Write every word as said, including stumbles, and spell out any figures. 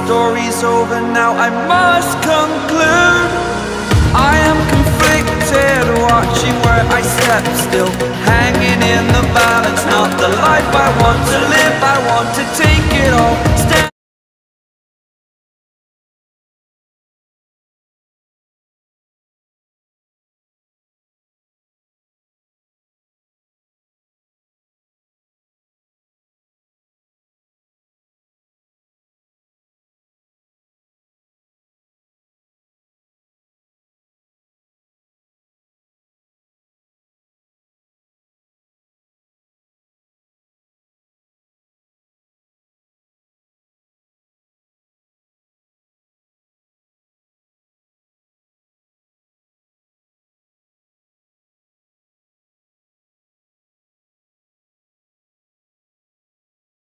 story's over now, I must conclude. I am conflicted, watching where I step still, hanging in the balance. Not the life I want to live, I want to take it all.